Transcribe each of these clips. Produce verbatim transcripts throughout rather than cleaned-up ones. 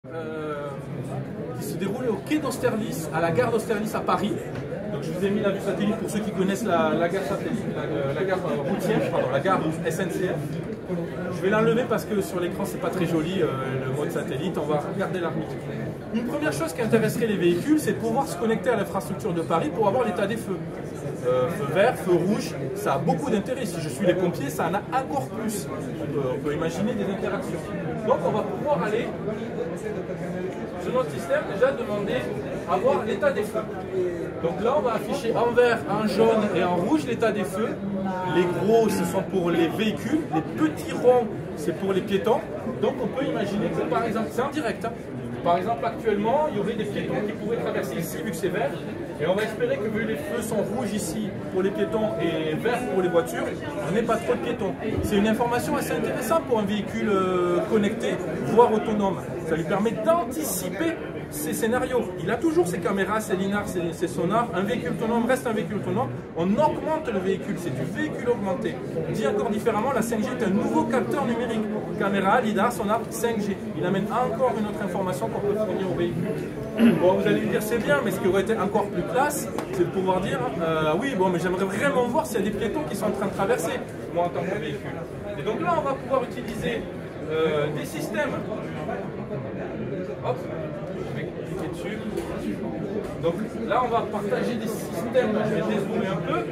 Euh, qui se déroule au quai d'Austerlitz, à la gare d'Austerlitz à Paris. Donc je vous ai mis la vue satellite pour ceux qui connaissent la, la gare satellite, la, la gare routière, pardon, la gare S N C F. Je vais l'enlever parce que sur l'écran c'est pas très joli, euh, le mode satellite, on va regarder l'arbitre. Une première chose qui intéresserait les véhicules, c'est de pouvoir se connecter à l'infrastructure de Paris pour avoir l'état des feux. Euh, feu vert, feu rouge, ça a beaucoup d'intérêt. Si je suis les pompiers, ça en a encore plus. On peut, on peut imaginer des interactions. Donc on va pouvoir aller sur notre système, déjà demander à voir l'état des feux. Donc là on va afficher en vert, en jaune et en rouge l'état des feux. Les gros ce sont pour les véhicules, les petits ronds c'est pour les piétons. Donc on peut imaginer que par exemple, c'est en direct, hein. Par exemple actuellement il y aurait des piétons qui pourraient traverser ici vu que c'est vert. Et on va espérer que vu que les feux sont rouges ici pour les piétons et verts pour les voitures, on n'ait pas trop de piétons. C'est une information assez intéressante pour un véhicule euh, connecté, voire autonome. Ça lui permet d'anticiper ces scénarios. Il a toujours ses caméras, ses linars, ses, ses sonars. Un véhicule autonome reste un véhicule autonome. On augmente le véhicule, c'est du véhicule augmenté. Dit encore différemment, la cinq G est un nouveau capteur numérique. Caméra, lidar, sonar, cinq G. Il amène encore une autre information qu'on peut fournir au véhicule. Bon, vous allez me dire c'est bien, mais ce qui aurait été encore plus classe, c'est de pouvoir dire euh, oui, bon, mais j'aimerais vraiment voir s'il y a des piétons qui sont en train de traverser, moi en tant que véhicule. Et donc là, on va pouvoir utiliser euh, des systèmes. Hop, je vais cliquer dessus. Donc là, on va partager des systèmes. Je vais dézoomer un peu.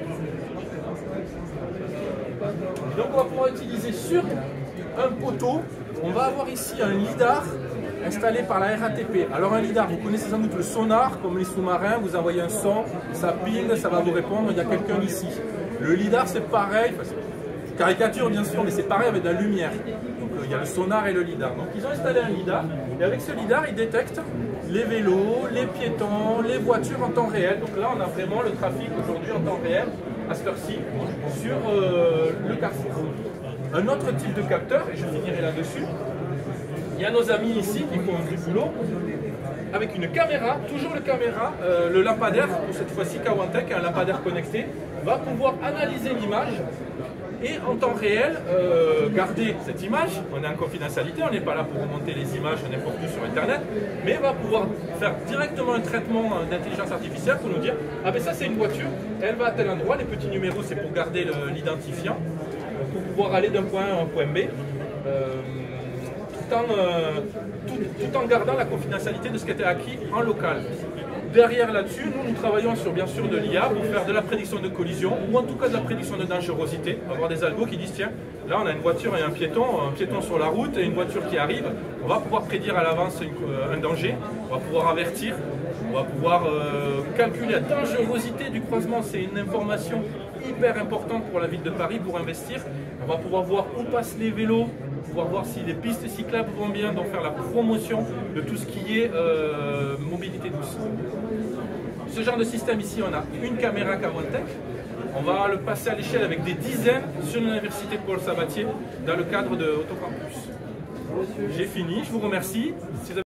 Donc on va pouvoir utiliser sur un poteau. On va avoir ici un lidar installé par la R A T P. Alors un lidar, vous connaissez sans doute le sonar, comme les sous-marins, vous envoyez un son, ça ping, ça va vous répondre, il y a quelqu'un ici. Le lidar c'est pareil, enfin, caricature bien sûr, mais c'est pareil avec de la lumière. Donc euh, il y a le sonar et le lidar. Donc ils ont installé un lidar, et avec ce lidar, ils détectent les vélos, les piétons, les voitures en temps réel. Donc là on a vraiment le trafic aujourd'hui en temps réel, à cette heure-ci, sur euh, le carrefour. Un autre type de capteur, et je finirai là-dessus, il y a nos amis ici qui font du boulot avec une caméra, toujours le caméra, euh, le lampadaire, pour cette fois-ci Kawantech, un lampadaire connecté, va pouvoir analyser l'image et en temps réel euh, garder cette image. On est en confidentialité, on n'est pas là pour remonter les images n'importe où sur internet, mais va pouvoir faire directement un traitement d'intelligence artificielle pour nous dire ah ben ça c'est une voiture, elle va à tel endroit, les petits numéros c'est pour garder l'identifiant, pour pouvoir aller d'un point A à un point B. Euh, Tout en, euh, tout, tout en gardant la confidentialité de ce qui était acquis en local. Derrière là-dessus, nous, nous travaillons sur bien sûr de l'I A pour faire de la prédiction de collision ou en tout cas de la prédiction de dangerosité. On va avoir des algos qui disent tiens, là on a une voiture et un piéton, un piéton sur la route et une voiture qui arrive. On va pouvoir prédire à l'avance un danger, on va pouvoir avertir, on va pouvoir euh, calculer la dangerosité du croisement. C'est une information hyper importante pour la ville de Paris pour investir. On va pouvoir voir où passent les vélos, pouvoir voir si les pistes cyclables vont bien, donc faire la promotion de tout ce qui est euh, mobilité douce. Ce genre de système ici, on a une caméra Kawantech. On va le passer à l'échelle avec des dizaines sur l'université Paul Sabatier dans le cadre de Autocampus. J'ai fini, je vous remercie.